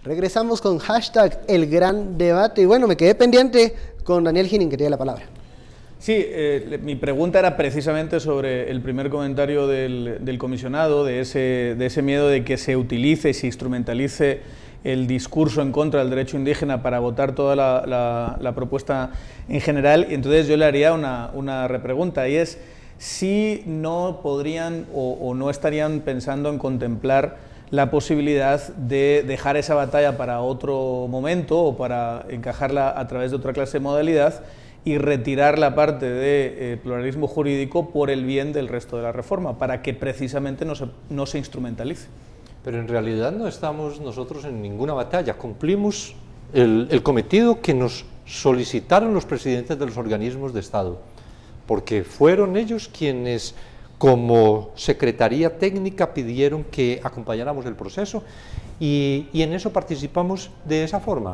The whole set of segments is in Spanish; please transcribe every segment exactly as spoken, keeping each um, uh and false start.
Regresamos con hashtag El Gran Debate. Y bueno, me quedé pendiente con Daniel Ginin, que tiene la palabra. Sí, eh, mi pregunta era precisamente sobre el primer comentario del, del comisionado, de ese, de ese miedo de que se utilice y se instrumentalice el discurso en contra del derecho indígena para votar toda la, la, la propuesta en general. Y entonces yo le haría una, una repregunta, y es si no podrían o, o no estarían pensando en contemplar la posibilidad de dejar esa batalla para otro momento o para encajarla a través de otra clase de modalidad y retirar la parte de eh, pluralismo jurídico por el bien del resto de la reforma, para que precisamente no se, no se instrumentalice. Pero en realidad no estamos nosotros en ninguna batalla, cumplimos el, el cometido que nos solicitaron los presidentes de los organismos de Estado, porque fueron ellos quienes, como Secretaría Técnica, pidieron que acompañáramos el proceso y, y en eso participamos de esa forma.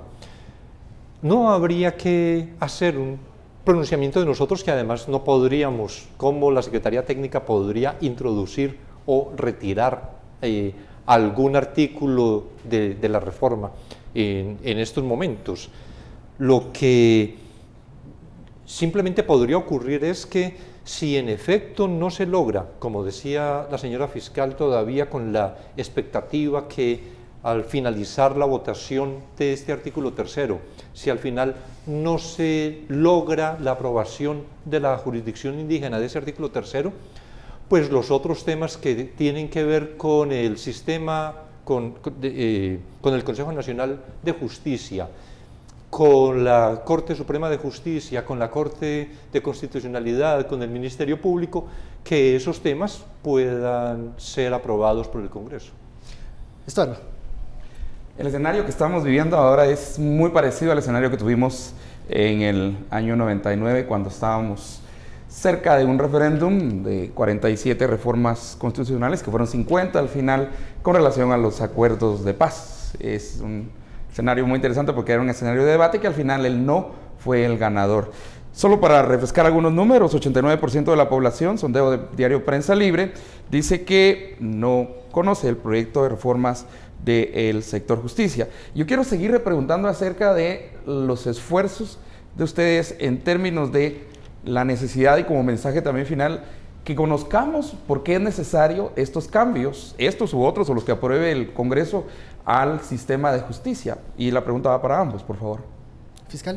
No habría que hacer un pronunciamiento de nosotros, que además no podríamos, como la Secretaría Técnica, podría introducir o retirar eh, algún artículo de, de la reforma en, en estos momentos. Lo que simplemente podría ocurrir es que si en efecto no se logra, como decía la señora fiscal, todavía con la expectativa que al finalizar la votación de este artículo tercero, si al final no se logra la aprobación de la jurisdicción indígena de ese artículo tercero, pues los otros temas que tienen que ver con el sistema, con, con, eh, con el Consejo Nacional de Justicia, con la Corte Suprema de Justicia, con la Corte de Constitucionalidad, con el Ministerio Público, que esos temas puedan ser aprobados por el Congreso. Estuardo. El escenario que estamos viviendo ahora es muy parecido al escenario que tuvimos en el año noventa y nueve, cuando estábamos cerca de un referéndum de cuarenta y siete reformas constitucionales, que fueron cincuenta al final, con relación a los acuerdos de paz. Es un escenario muy interesante porque era un escenario de debate que al final el no fue el ganador. Solo para refrescar algunos números, ochenta y nueve por ciento de la población, sondeo de Diario Prensa Libre, dice que no conoce el proyecto de reformas del sector justicia. Yo quiero seguir repreguntando acerca de los esfuerzos de ustedes en términos de la necesidad y como mensaje también final, que conozcamos por qué es necesario estos cambios, estos u otros, o los que apruebe el Congreso, al sistema de justicia. Y la pregunta va para ambos, por favor. Fiscal.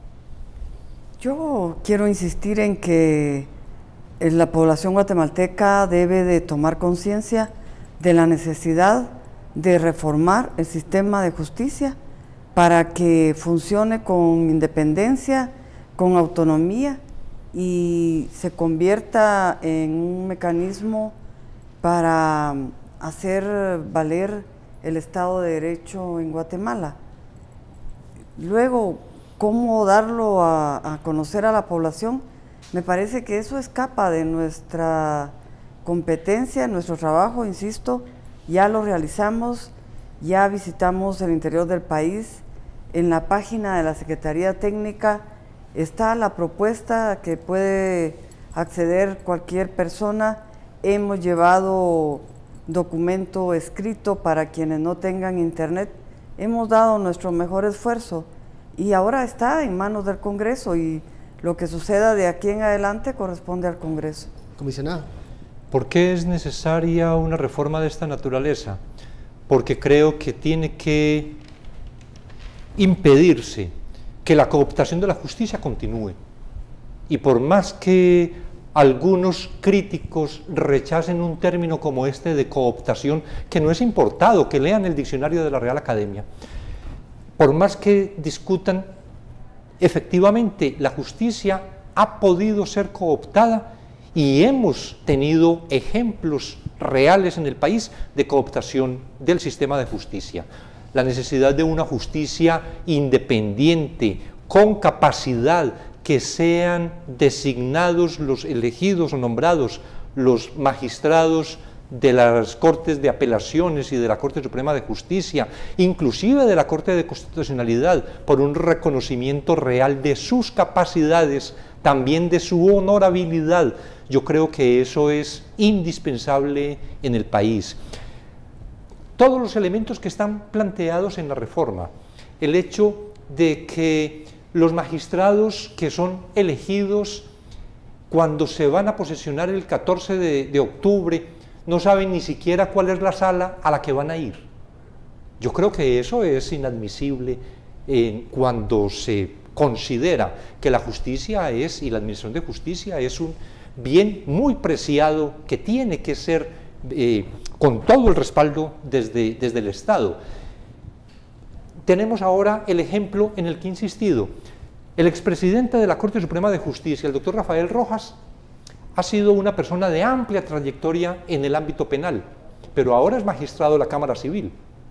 Yo quiero insistir en que la población guatemalteca debe de tomar conciencia de la necesidad de reformar el sistema de justicia para que funcione con independencia, con autonomía y se convierta en un mecanismo para hacer valer el Estado de Derecho en Guatemala. Luego, ¿cómo darlo a, a conocer a la población? Me parece que eso escapa de nuestra competencia, nuestro trabajo, insisto. Ya lo realizamos, ya visitamos el interior del país. En la página de la Secretaría Técnica está la propuesta que puede acceder cualquier persona. Hemos llevado documento escrito para quienes no tengan internet. Hemos dado nuestro mejor esfuerzo y ahora está en manos del Congreso, y lo que suceda de aquí en adelante corresponde al Congreso. Comisionado. ¿Por qué es necesaria una reforma de esta naturaleza? Porque creo que tiene que impedirse que la cooptación de la justicia continúe. Y por más que algunos críticos rechacen un término como este de cooptación, que no es importado, que lean el diccionario de la Real Academia, por más que discutan, efectivamente la justicia ha podido ser cooptada. Y hemos tenido ejemplos reales en el país de cooptación del sistema de justicia. La necesidad de una justicia independiente, con capacidad, que sean designados los elegidos o nombrados los magistrados de las Cortes de Apelaciones y de la Corte Suprema de Justicia, inclusive de la Corte de Constitucionalidad, por un reconocimiento real de sus capacidades, también de su honorabilidad. Yo creo que eso es indispensable en el país. todos los elementos que están planteados en la reforma. El hecho de que los magistrados que son elegidos cuando se van a posesionar el catorce de octubre no saben ni siquiera cuál es la sala a la que van a ir. Yo creo que eso es inadmisible eh, cuando se considera que la justicia es, y la administración de justicia es un bien muy preciado que tiene que ser eh, con todo el respaldo desde, desde el Estado. Tenemos ahora el ejemplo en el que he insistido. El expresidente de la Corte Suprema de Justicia, el doctor Rafael Rojas, ha sido una persona de amplia trayectoria en el ámbito penal, pero ahora es magistrado de la Cámara Civil.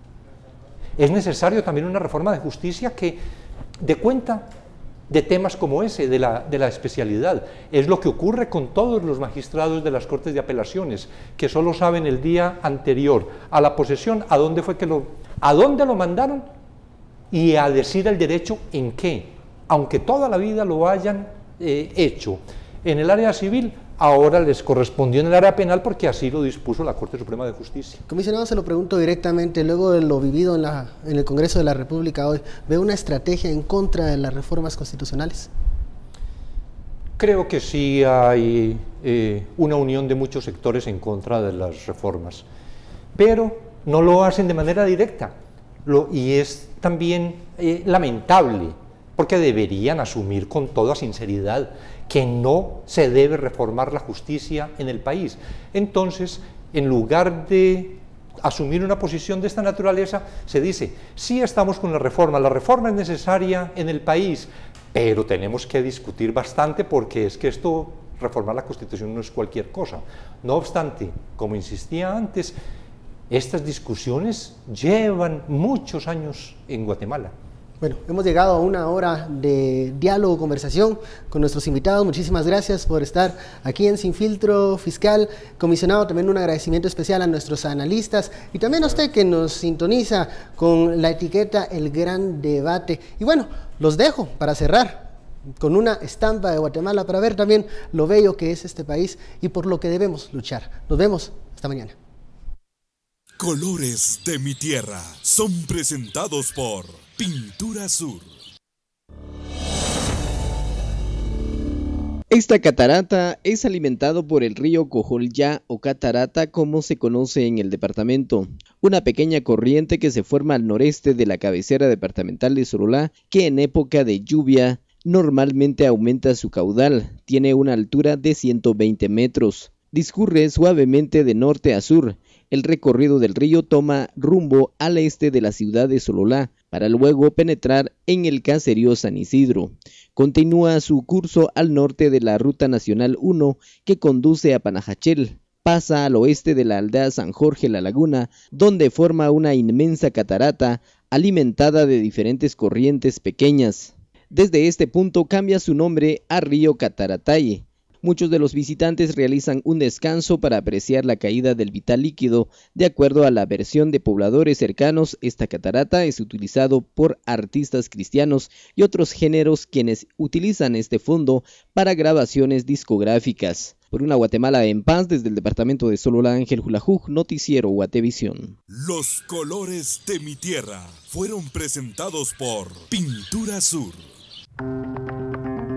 Es necesario también una reforma de justicia que dé cuenta de temas como ese, de la, de la especialidad. Es lo que ocurre con todos los magistrados de las Cortes de Apelaciones, que solo saben el día anterior a la posesión a dónde fue que lo, a dónde lo mandaron y a decir el derecho en qué, aunque toda la vida lo hayan eh, hecho. En el área civil, ahora les correspondió en el área penal porque así lo dispuso la Corte Suprema de Justicia. Comisionado, se lo pregunto directamente, luego de lo vivido en, la, en el Congreso de la República hoy, ¿ve una estrategia en contra de las reformas constitucionales? Creo que sí hay eh, una unión de muchos sectores en contra de las reformas, pero no lo hacen de manera directa, lo, y es también eh, lamentable, porque deberían asumir con toda sinceridad que no se debe reformar la justicia en el país. Entonces, en lugar de asumir una posición de esta naturaleza, se dice, sí estamos con la reforma, la reforma es necesaria en el país, pero tenemos que discutir bastante porque es que esto, reformar la Constitución no es cualquier cosa. No obstante, como insistía antes, estas discusiones llevan muchos años en Guatemala. Bueno, hemos llegado a una hora de diálogo, conversación con nuestros invitados. Muchísimas gracias por estar aquí en Sin Filtro Fiscal. Comisionado, también un agradecimiento especial a nuestros analistas y también a usted que nos sintoniza con la etiqueta El Gran Debate. Y bueno, los dejo para cerrar con una estampa de Guatemala para ver también lo bello que es este país y por lo que debemos luchar. Nos vemos, hasta mañana. Colores de mi tierra son presentados por Pintura Sur. Esta catarata es alimentado por el río Cojolyá o catarata como se conoce en el departamento, una pequeña corriente que se forma al noreste de la cabecera departamental de Sololá, que en época de lluvia normalmente aumenta su caudal, tiene una altura de ciento veinte metros, discurre suavemente de norte a sur. El recorrido del río toma rumbo al este de la ciudad de Sololá, para luego penetrar en el caserío San Isidro. Continúa su curso al norte de la Ruta Nacional uno que conduce a Panajachel. Pasa al oeste de la aldea San Jorge La Laguna, donde forma una inmensa catarata alimentada de diferentes corrientes pequeñas. Desde este punto cambia su nombre a Río Catarataye. Muchos de los visitantes realizan un descanso para apreciar la caída del vital líquido. De acuerdo a la versión de pobladores cercanos, esta catarata es utilizado por artistas cristianos y otros géneros quienes utilizan este fondo para grabaciones discográficas. Por una Guatemala en paz, desde el departamento de Sololá, Ángel Julajuj, Noticiero Guatevisión. Los colores de mi tierra fueron presentados por Pintura Sur.